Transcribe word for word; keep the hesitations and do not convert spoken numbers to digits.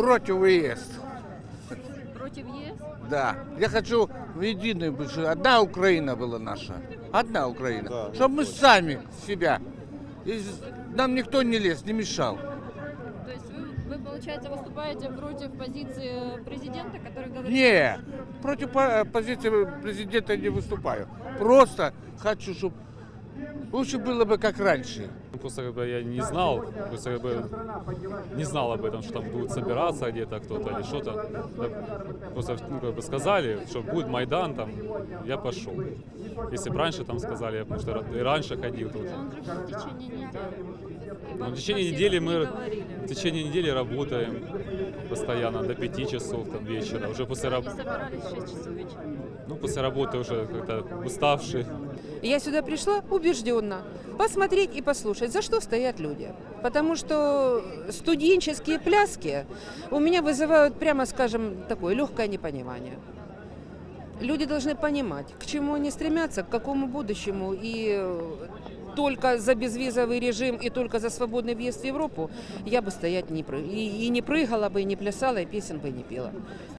против ЕС. Против ЕС? Да. Я хочу в единую, чтобы одна Украина была наша. Одна Украина. Да, чтобы мы сами себя. И нам никто не лез, не мешал. То есть вы, вы, получается, выступаете против позиции президента, который говорит... Не, против по- позиции президента не выступаю. Просто хочу, чтобы лучше было бы как раньше. Просто как бы я не знал, просто как бы не знал об этом, что там будут собираться где-то кто-то или что-то. Да, просто ну, как бы сказали, что будет Майдан, там, я пошел. Если бы раньше там сказали, я потому что и раньше ходил тут. Он же в течение недели. И Ну, вам в течение во всех недели СМИ мы говорили. в течение недели работаем постоянно до пяти часов там вечера. Уже после И работы, собирались в шесть часов вечера. ну после работы уже как-то уставший. Я сюда пришла убежденно посмотреть и послушать, за что стоят люди. Потому что студенческие пляски у меня вызывают, прямо скажем, такое легкое непонимание. Люди должны понимать, к чему они стремятся, к какому будущему. И только за безвизовый режим и только за свободный въезд в Европу я бы стоять не пры- и, и не прыгала бы, и не плясала, и песен бы не пела.